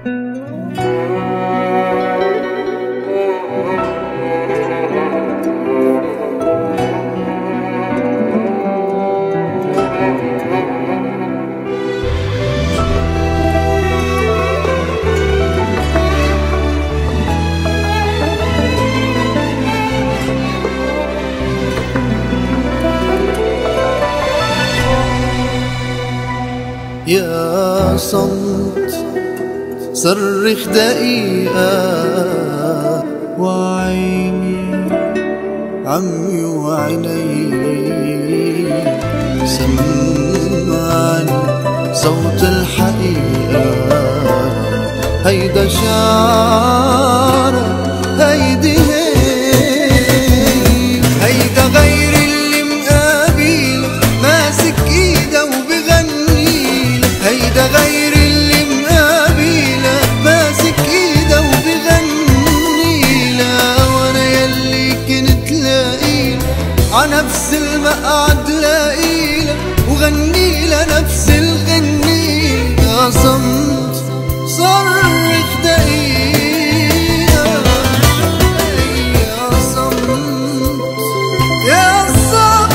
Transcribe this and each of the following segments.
يا صمت صرخ دقيقة وعيني عمي وعيني سمعني صوت الحقيقة. هيدا شعرك هيدي هيدا غير اللي مقابل ماسك ايده وبغني. هيدا غير اللي مقابله ماسك ايده وبغني لا. وانا يلي كنت لاقيله عنفس المقعد لاقيله وغني لنفس الغني. يا صمت صرخ دقيقة يا صمت يا صمت.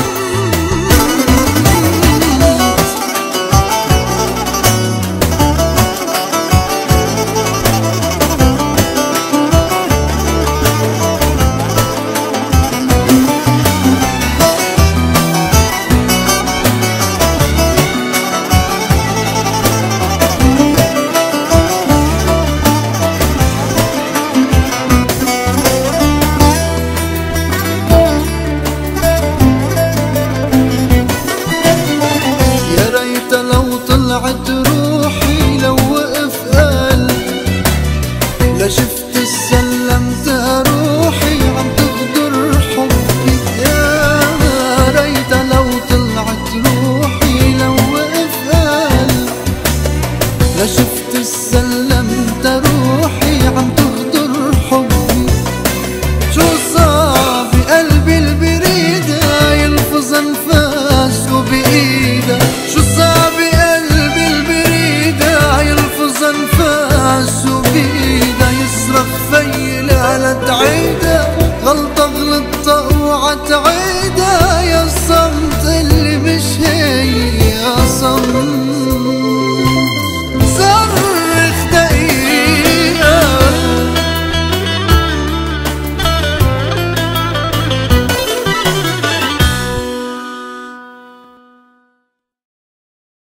طلعت روحي لو وقف قلبي لا شفت